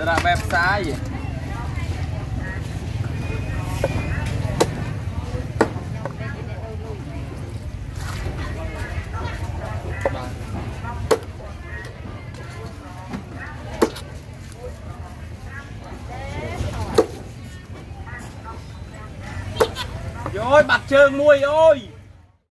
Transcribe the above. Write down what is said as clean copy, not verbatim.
là bẹp xa gì ôi bật trơn mui ôi